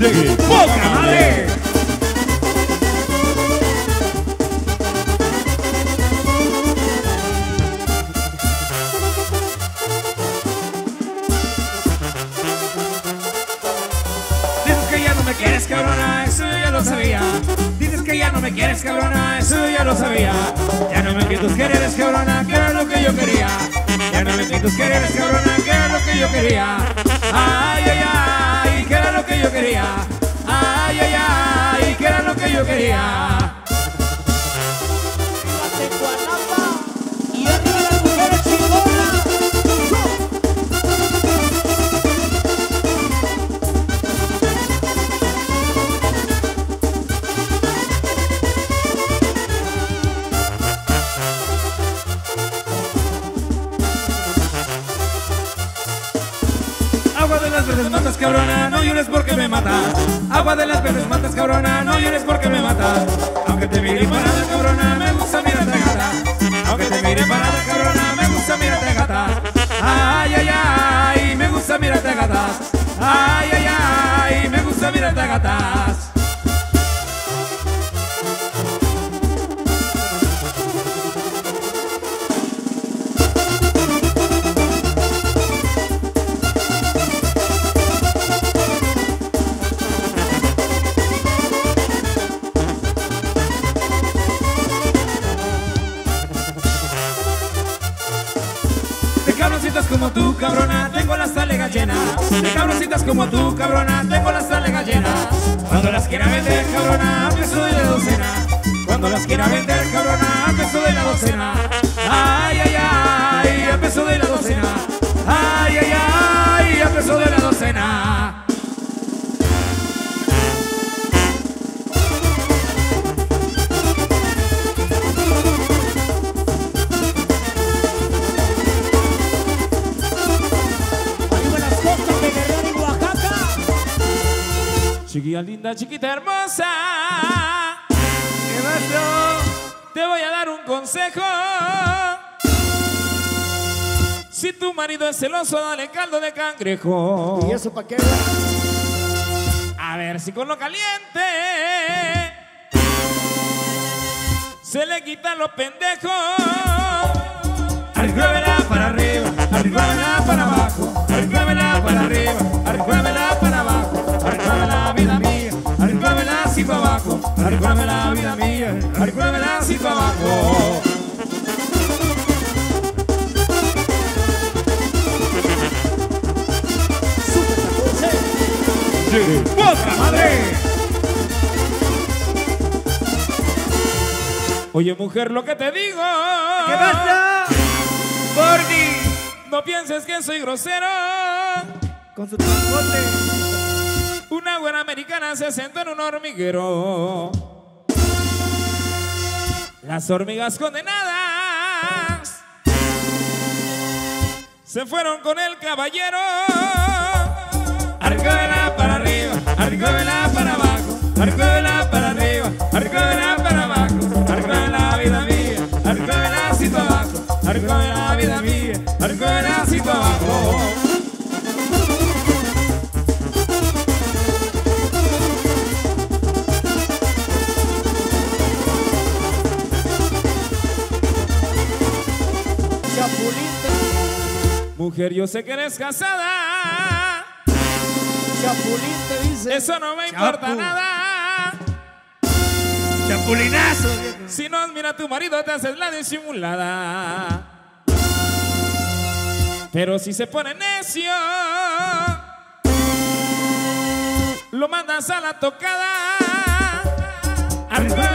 ¡Poca madre! Dices que ya no me quieres, cabrona, eso yo ya lo sabía. Dices que ya no me quieres, cabrona, eso yo ya lo sabía. Ya no me quites quereres, cabrona, que era lo que yo quería. Ya no me quites quereres, cabrona, que era lo que yo quería. Ay, ay, ay, que era lo que yo quería. Ay, ay, ay, que era lo que yo quería. Y arriba las mujeres chingonas. Agua de las verdes matas, cabrona, no llores porque me matas. Agua de las verdes matas, cabrona, no llores porque me matas. Aunque te mire parada, cabrona, me gusta mirarte gata. Aunque te mire parada, cabrona, me gusta mirarte gata. Ay, ay, ay, me gusta mirarte gatas. Ay, ay, ay, me gusta mirarte gatas. Cabroncitas como tú, cabrona, tengo las talegas llenas. De cabroncitas como tú, cabrona, tengo las talegas llenas. Cuando las quiera vender, cabrona, a peso de la docena. Cuando las quiera vender, cabrona, a peso de la docena. Ay, ay, ay, a peso de la docena. Ay, ay, ay, a peso de la docena. Chiquilla linda, chiquita hermosa, ¿qué pasó? Te voy a dar un consejo. Si tu marido es celoso, dale caldo de cangrejo. ¿Y eso pa' qué? A ver si con lo caliente se le quitan los pendejos. Arríbela para arriba, arríbela para abajo, arríbela para arriba, arríbela para abajo. Arríbela vida mía, arríbela así para abajo. Arríbela vida mía, arríbela así para abajo. ¡Poca madre! Oye mujer, lo que te digo. ¿Qué pasa? Gordy, no pienses que soy grosero. Con su transporte. Una buena americana se sentó en un hormiguero. Las hormigas condenadas se fueron con el caballero. Arríbela para arriba, arríbela para abajo, arríbela para arriba, arríbela para abajo. Arríbela vida mía, arríbela así para abajo, arríbela vida mía, arríbela así para abajo. Mujer, yo sé que eres casada. Chapulín te dice. Eso no me importa nada. Chapulinazo. Si no admira a tu marido, te haces la disimulada. Pero si se pone necio, lo mandas a la tocada. Arriba